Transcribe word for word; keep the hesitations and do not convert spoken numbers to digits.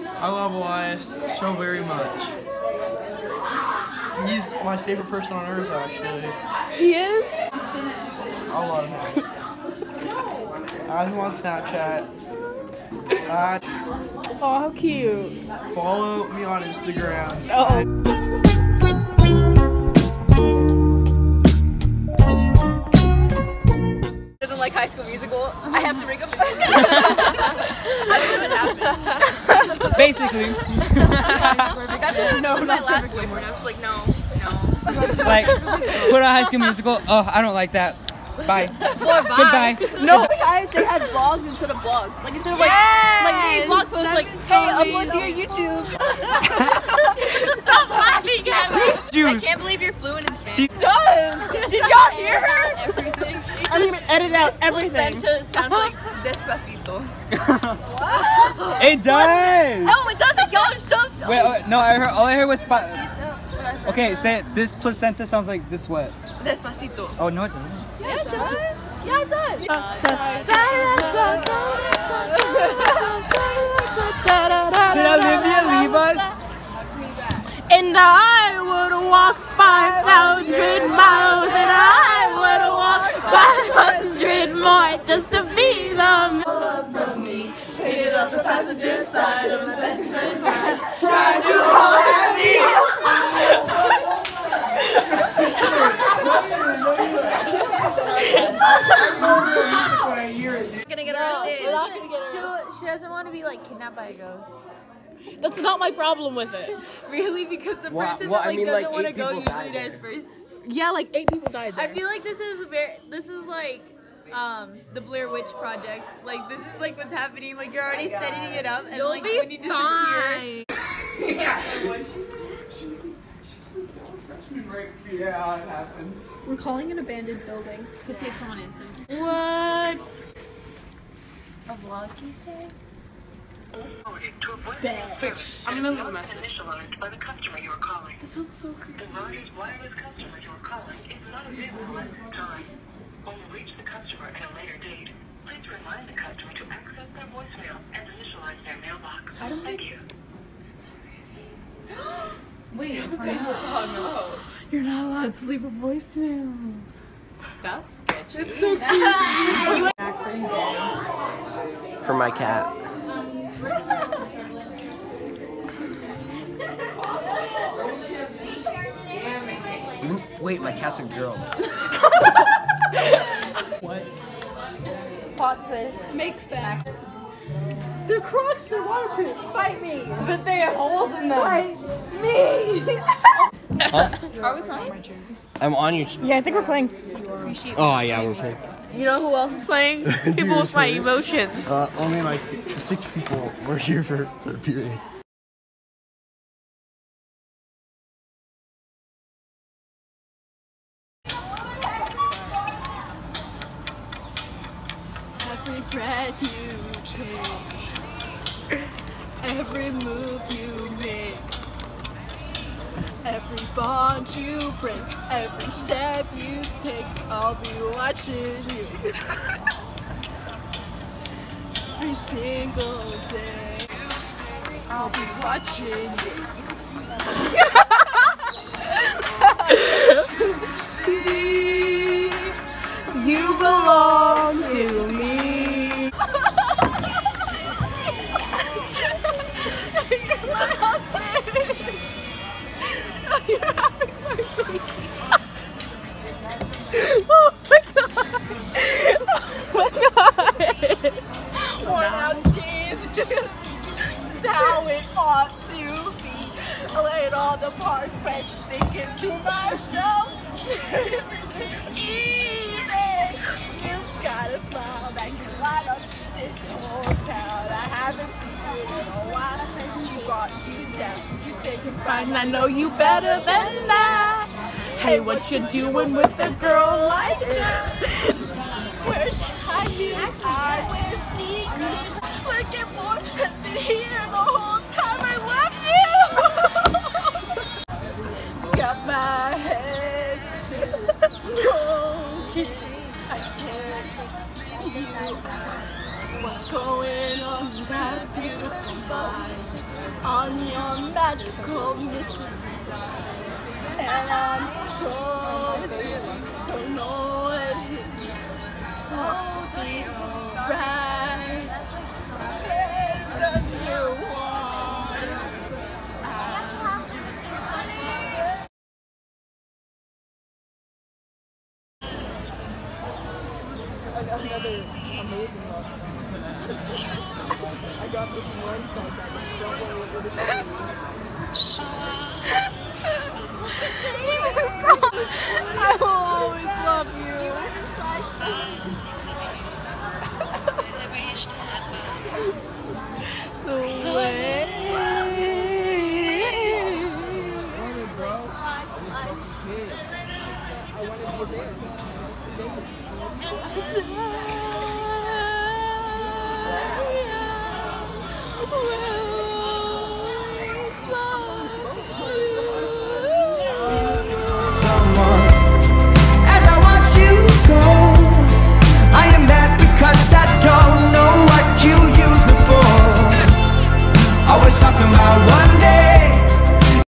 I love Elias so very much. He's my favorite person on earth, actually. He is? I love him. Add him on Snapchat. Add, Oh, how cute. follow me on Instagram. Oh. Doesn't like High School Musical. I have to break up with him. I don't know what happened. Basically. That's what no, my last boyfriend. I was like, no, no. Like, put on High School Musical. Oh, I don't like that. Bye. Or bye. Goodbye. No, guys, they had vlogs instead of blogs. Like instead of like, Yes! like they blog posts like, hey, upload to your YouTube. Stop laughing at me. Juice. I can't believe you're fluent in Spanish. She does. Did y'all hear her? Everything. I'm gonna edit out everything. Placenta sounds like despacito. It does. No, it doesn't. Y'all are so so. Wait, oh, no, I heard. All I heard was. Pa okay, say it. This placenta sounds like this. What? Despacito. Oh no, it doesn't. Yeah, it does. Yeah, it does. Did Olivia leave us? And I would walk five thousand miles, and I would walk five hundred more just to be them. Love from me, hated on the passenger side of my best friend's ride. Trying to holler at me! Gonna get arrested. We're not gonna get arrested. She, she doesn't want to be like kidnapped by a ghost. That's not my problem with it. Really? Because the Well, person well, that I like mean, doesn't like, want to eight go people usually died does first. Yeah, like eight people died there. I feel like this is very. This is like um the Blair Witch Project. Like this is like what's happening. Like you're already setting it up, and You'll like be when you disappear. Yeah. What she said? She was like, she was like, freshman, right? Yeah, it happened. We're calling an abandoned building to see if someone answers. What? A vlog, you say? I'm gonna leave a message. Initialized by the customer you are calling. This sounds so creepy. The largest wireless customer you are calling is not available at this time. When you reach the customer at a later date, please remind the customer to access their voicemail and initialize their mailbox. I don't Thank think- you. Wait, I just hung up. You're not allowed to leave a voicemail. That's sketchy. It's so creepy. For my cat. Wait, my cat's a girl. What? Plot twist. Makes sense. They're Crocs, they're waterproof. Fight me. But they have holes in them. Fight me. Huh? Are we playing? I'm on your. Yeah, I think we're playing. Oh yeah, we're playing. You know who else is playing? People with my emotions. Uh, only like six people were here for third period. Every breath you take, every move you make, every bond you break, every step you take, I'll be watching you. Every single day, I'll be watching you. See, you belong to me. You're my husband. You're having my baby. Oh my god. Oh my god. Worn out jeans. This is how it ought to be. I laid all the park bench thinking to myself, isn't this easy? You've got a smile that can light up this whole town. I haven't seen you in a while since you brought you down. You say goodbye And I know you better than that. Hey, what you doing with a girl like that? wear shiny, I wear sneakers. Looking for has been here the whole time I left you. Got my head spinning. No kidding, I can't figure you out. What's going on with that beautiful mind? on your magical mystery. And I'm so dizzy, don't know what hit me. Hold me right, heads underwater. I got another amazing one. I got this one song that I don't know what it is. I will always love you.